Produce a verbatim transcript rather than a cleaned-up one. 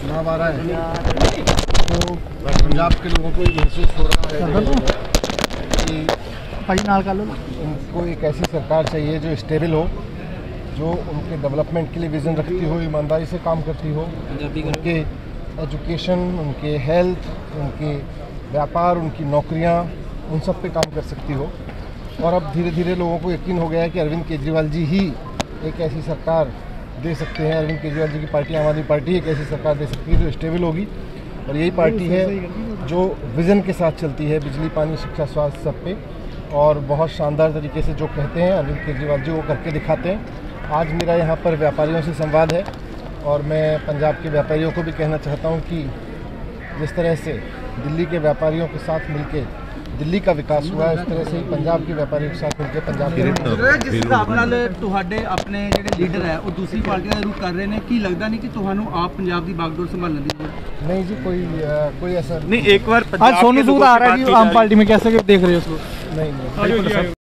चुनाव आ रहा है तो पंजाब के लोगों को ये महसूस हो रहा है कि उनको एक ऐसी सरकार चाहिए जो स्टेबल हो, जो उनके डेवलपमेंट के लिए विज़न रखती हो, ईमानदारी से काम करती हो, उनके एजुकेशन, उनके हेल्थ, उनके व्यापार, उनकी नौकरियां, उन सब पे काम कर सकती हो। और अब धीरे धीरे लोगों को यकीन हो गया है कि अरविंद केजरीवाल जी ही एक ऐसी सरकार दे सकते हैं। अरविंद केजरीवाल जी की पार्टी आम आदमी पार्टी एक ऐसी सरकार दे सकती है जो स्टेबल होगी, और यही पार्टी है जो विज़न के साथ चलती है, बिजली, पानी, शिक्षा, स्वास्थ्य सब पे, और बहुत शानदार तरीके से जो कहते हैं अरविंद केजरीवाल जी वो करके दिखाते हैं। आज मेरा यहाँ पर व्यापारियों से संवाद है और मैं पंजाब के व्यापारियों को भी कहना चाहता हूँ कि जिस तरह से दिल्ली के व्यापारियों के साथ मिलके दिल्ली का विकास हुआ है, उस तरह से ही पंजाब के व्यापारियों के साथ मिलकर पंजाब के जिस हिसाब नाल तुहाडे अपने जिहड़े लीडर है वो दूसरी पार्टियों का रुख कर रहे हैं, की लगता नहीं कि तुहानू आप पंजाब की बागडोर संभालने की जरूरत? नहीं जी, कोई आ, कोई ऐसा नहीं। एक बार आज सोनू सूद आ रहा है जी आम पार्टी में, कैसे देख रहे हो उसको? नहीं नहीं